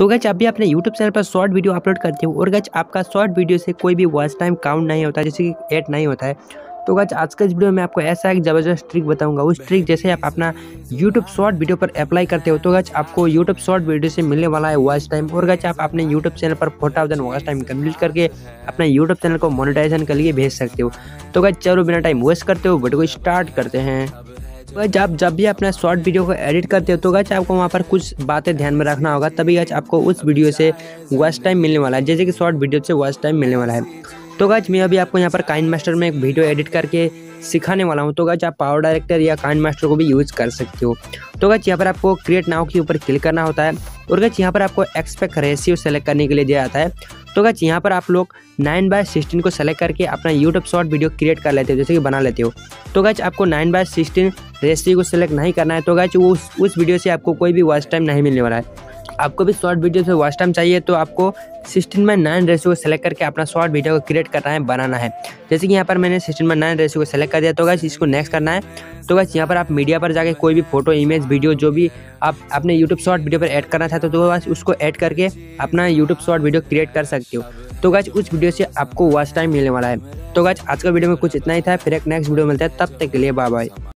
तो गाइस आप भी अपने यूट्यूब चैनल पर शॉर्ट वीडियो अपलोड करते हो और गाइस आपका शॉर्ट वीडियो से कोई भी वॉच टाइम काउंट नहीं होता, जैसे कि ऐड नहीं होता है। तो गाइस आज का इस वीडियो में आपको ऐसा एक ज़बरदस्त ट्रिक बताऊंगा। उस ट्रिक जैसे आप अपना यूट्यूब शॉर्ट वीडियो पर अप्लाई करते हो तो गाइस आपको यूट्यूब शॉर्ट वीडियो से मिलने वाला है वॉच टाइम। और गाइस आप अपने यूट्यूब चैनल पर 4000 वॉच टाइम कंप्लीट करके अपना यूट्यूब चैनल को मोनेटाइजेशन के लिए भेज सकते हो। तो गाइस चलो बिना टाइम वेस्ट करते हो वीडियो को स्टार्ट करते हैं। गाइस आप जब भी अपना शॉर्ट वीडियो को एडिट करते हो तो गाइस आपको वहाँ पर कुछ बातें ध्यान में रखना होगा, तभी गाइस आपको उस वीडियो से वॉच टाइम मिलने वाला है, जैसे कि शॉर्ट वीडियो से वॉच टाइम मिलने वाला है। तो गाइस मैं अभी आपको यहाँ पर काइनमास्टर में एक वीडियो एडिट करके सिखाने वाला हूँ। तो गाइस आप पावर डायरेक्टर या काइनमास्टर को भी यूज़ कर सकते हो। तो गाइस यहाँ पर आपको क्रिएट नाउ के ऊपर क्लिक करना होता है और गाइस यहाँ पर आपको एक्सपेक्ट रेशियो सेलेक्ट करने के लिए दिया जाता है। तो गाइस यहाँ पर आप लोग 9:16 को सेलेक्ट करके अपना यूट्यूब शॉर्ट वीडियो क्रिएट कर लेते हो, जैसे कि बना लेते हो। तो गाइस आपको 9:16 रेशियो को सेलेक्ट नहीं करना है, तो गाइस उस वीडियो से आपको कोई भी वॉच टाइम नहीं मिलने वाला है। आपको भी शॉर्ट वीडियो से वॉच टाइम चाहिए तो आपको 16:9 रेशियो को सेलेक्ट करके अपना शॉर्ट वीडियो को क्रिएट करना है, बनाना है। जैसे कि यहाँ पर मैंने 16:9 रेशियो को सेलेक्ट कर दिया। तो गाइस इसको नेक्स्ट करना है। तो गाइस यहाँ पर आप मीडिया पर जाके कोई भी फोटो, इमेज, वीडियो जो भी आप अपने यूट्यूब शॉर्ट वीडियो पर ऐड करना चाहते हो तो बस उसको ऐड करके अपना यूट्यूब शॉर्ट वीडियो क्रिएट कर सकते हो। तो गाइस उस वीडियो से आपको वॉच टाइम मिलने वाला है। तो गाइस आज का वीडियो में कुछ इतना ही था, फिर एक नेक्स्ट वीडियो मिलता है, तब तक के लिए बाय बाय।